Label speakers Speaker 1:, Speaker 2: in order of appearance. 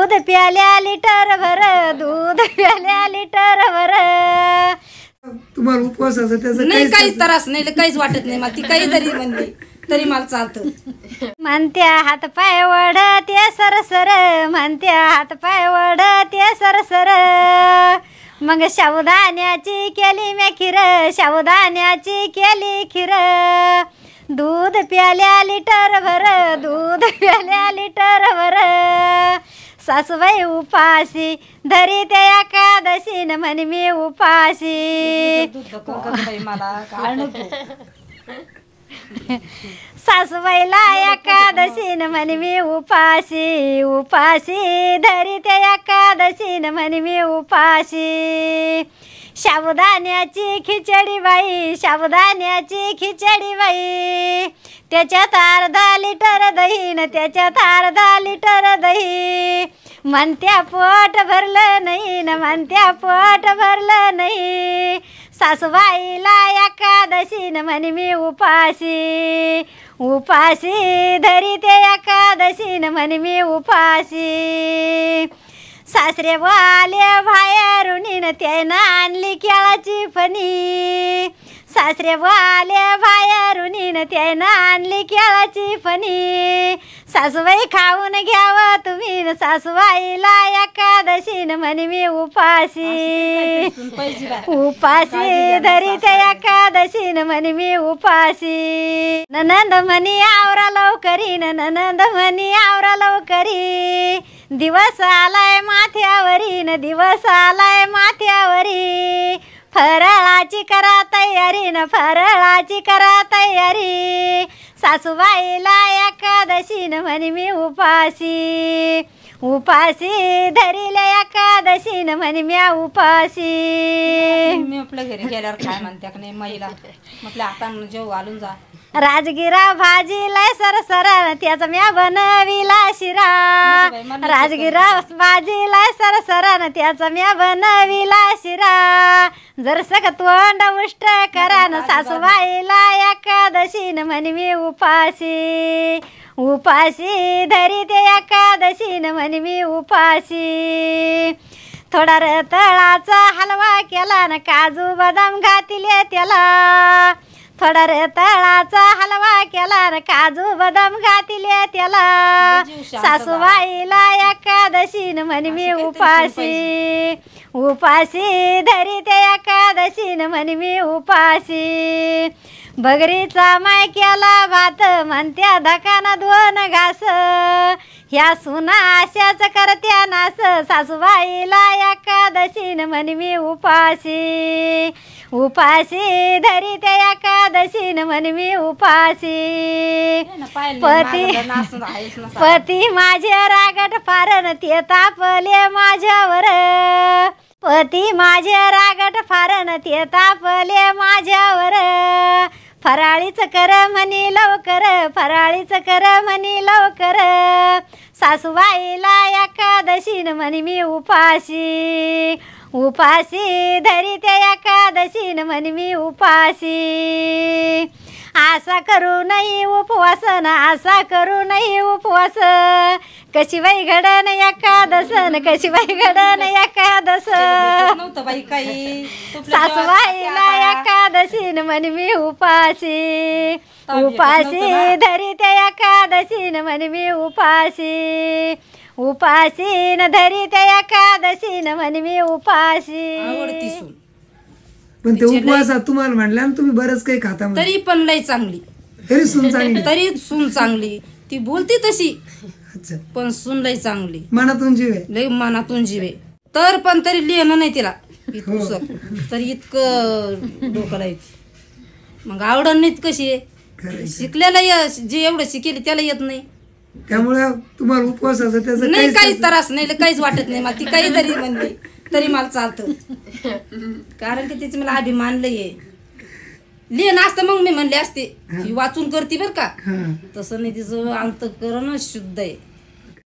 Speaker 1: दूध प्याल्या लिटर भर, दूध प्याल्या लिटर भर.
Speaker 2: तुम्हाला उपवासाचं त्याचं
Speaker 3: नाही काहीच त्रास नाही, काहीच वाटत नाही मला. ती काही जरी म्हणली तरी मला चालतं.
Speaker 1: म्हणत्या हात पाय वडते सरसर, म्हणत्या हात पाय वडते सरसर. मग साबुदाण्याची केली मी खीर, साबुदाण्याची केली खीर. दूध प्याल्या लिटर भर, दूध प्याल्या लिटर भर. सासूबाई उपाशी धरी ते एकादशीन म्हणे मी उपाशी. सासूबाईला एकादशीन म्हणे मी उपाशी, उपाशी धरी ते एकादशीन म्हणे मी उपाशी. साबुदाण्याची खिचडी बाई, साबुदाण्याची खिचडी बाई. त्याच्यात अर्धा लिटर दही न त्याच्यात अर्धा लिटर दही. म्हणत्या पोट भरलं नाही न म्हणत्या पोट भरलं नाही. सासूबाईला एकादशीन म्हणे मी उपाशी, उपाशी धरी ते एकादशीन म्हणे मी उपाशी. सासरे आले बाहेरून त्यानं आणली केळाची फणी. सासरे आले बाहेरून त्यानं आणली केळाची फणी. सासूबाई खाऊन घ्यावं तुम्ही न सासूबाईला एकादशीन म्हणे मी उपाशी, उपाशी धरी ते एकादशीन म्हणे मी उपाशी. ननंद म्हणी आवरा लवकरी, ननंद म्हणी आवरा लवकरी. दिवस आलाय माथ्यावरी न दिवस आलाय माथ्यावरी. फराळाची करा तयारी न फराळाची करा तयारी. सासूबाईला एकादशीन म्हणे मी उपाशी, उपाशी धरिले एकादशीन म्हणे मी उपाशी.
Speaker 3: मी आपल्या घरी गेल्यावर काय म्हणत्या नाही महिला म्हटलं आता जेव घालून जा.
Speaker 1: राजगिरा भाजीला सरसरा त्याचा म्या बनविला शिरा. राजगिरा भाजीला सरसरा त्याचा म्या बनविला शिरा. जर सग तोंड उष्ट करा न सासूबाईला एकादशीन म्हणे मी उपाशी, उपाशी धरी ते एकादशीन म्हणे मी उपाशी. थोडा रताळाचा हलवा केला न काजू बदाम घातले त्याला. थोडा रताळाचा हलवा केला न काजू बदाम घातले त्याला. सासूबाईला एकादशीन म्हणे मी उपाशी, उपाशी धरी ते एकादशीन म्हणे मी उपाशी. बगरीचा माय केला भात म्हणत्या धकाना दोन घास. ह्या सुना अशाच करत्या नास. सासूबाईला एकादशीन म्हणे मी उपाशी, उपाशी धरी ते एकादशीन म्हणे मी उपाशी. पती माझे रागट फारन ते तापले माझ्यावर. पती माझे रागट फारन ते तापले माझ्यावर. फराळीच कर म्हणी लवकर, फराळीच कर म्हणी लवकर. सासूबाईला एकादशीन म्हणे मी उपाशी, उपाशी धरी ते एकादशीन म्हणे मी उपाशी. आशा करू नाही उपवास न आशा करू नाही उपवास. कशी बाई घडन एकादश न कशी बाई घडन एकादश. सासूबाईला एकादशीन म्हणे मी उपाशी, उपाशी धरी ते एकादशीन म्हणे मी उपाशी, उपाशीन धरी ते एकादशीन म्हणे मी उपाशी.
Speaker 2: पण ते उपवासात तुम्हाला म्हणल्या तुम्ही बरंच काही खाता
Speaker 3: तरी पण लई चांगली,
Speaker 2: तरी सून चांगली,
Speaker 3: तरी सून चांगली. ती बोलती तशी पण सून लई चांगली.
Speaker 2: मनातून जीव आहे,
Speaker 3: लई मनातून जीव आहे. तर पण तरी लिहिणं नाही तिला तरी इतकं डोकं लायची. मग आवडण नाहीत कशी आहे. शिकलेला जे एवढं शिकेल त्याला येत नाही.
Speaker 2: त्यामुळे तुम्हाला उपवासाचं त्याचं
Speaker 3: नाही काहीच त्रास नाही, काहीच वाटत नाही मला. ती काही जरी म्हणली तरी मला चालतं. कारण की तिचं मला अभिमान लय आहे. लिहिणं असतं मग मी म्हणले असते वाचून करते बर का. तसं नाही, तिचं अंतःकरणच शुद्ध आहे.